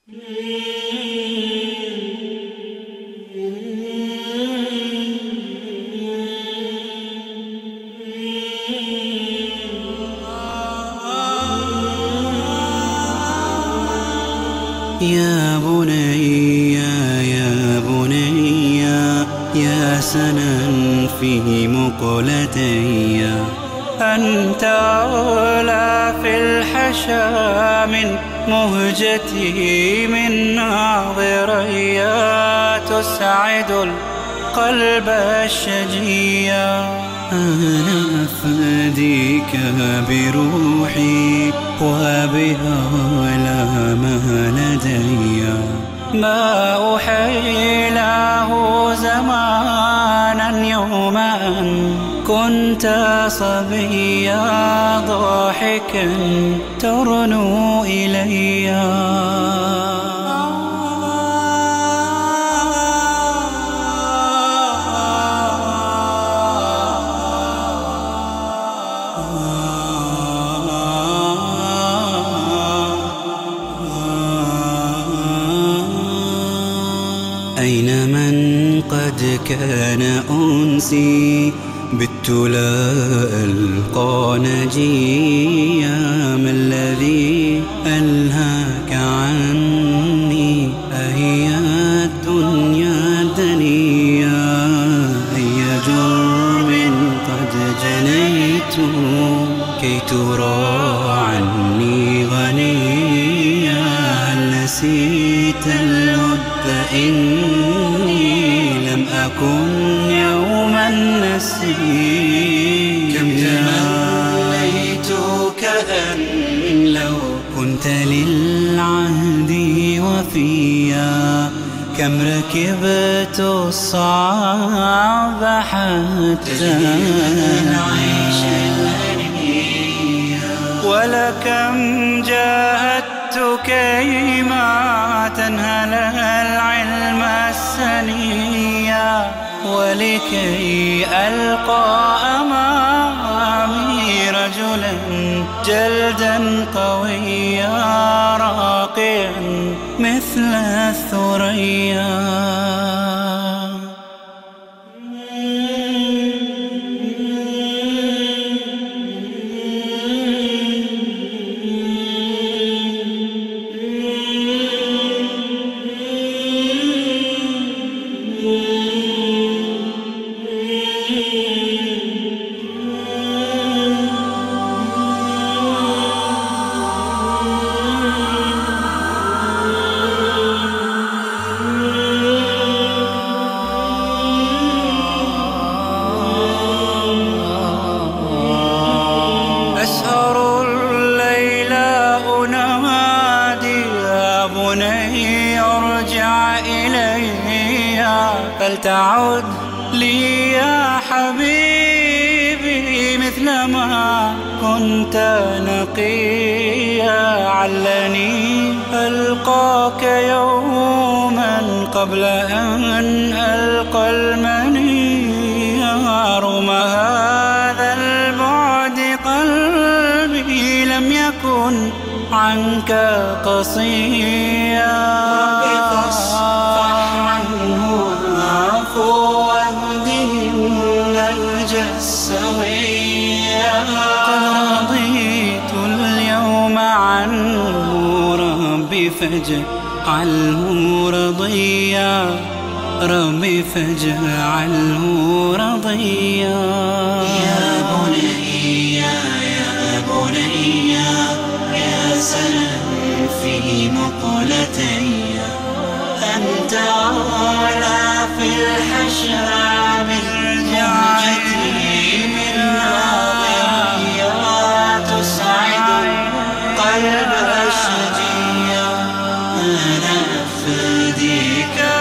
يا بني يا بني يا سنا في مقلتي، أنت أولى في الحشا من مهجتي من ناظري، تسعد القلب الشجيا. أنا أفديك بروحي وبها لا ما لدي، ما أحيله زمانا يوم أن كنت صبيا، ضاحكا ترنو إلي. أين من قد كان أنسي بت لا ألقى نجيا، ما الذي ألهاك عني أهي الدنيا الدنيا؟ أي جرم قد جنيت كي ترى عني غنيا؟ هل نسيت الود إني لم أكن يوما نسيا؟ كم تمنيت كأن لو كنت للعهد وفيا، كم ركبت الصعب حتى نعيش الهنية، ولكم جاهدت كيما تنهل العلم السنيا، ولكي ألقى أمامي رجلا جلدا قويا، راقيا مثل الثريا. أسهر الليل أنادي يا بني ارجع إلي، فلتعد لي يا حبيبي مثلما كنت نقيا. علني ألقاك يوما قبل أن ألقى المني، رغم هذا البعد قلبي لم يكن عنك قصيا. فاصفح عنه واعفو واهدهن الجسويا، قد رضيت اليوم عنه ربي فاجعله رضيا، ربي فاجعله رضيا. يا بني يا بني يا سنا في مقلتي، أنت أعلى في الحشا من مهجتي من ناظري، تسعد القلب الشجيا. أنا أفديك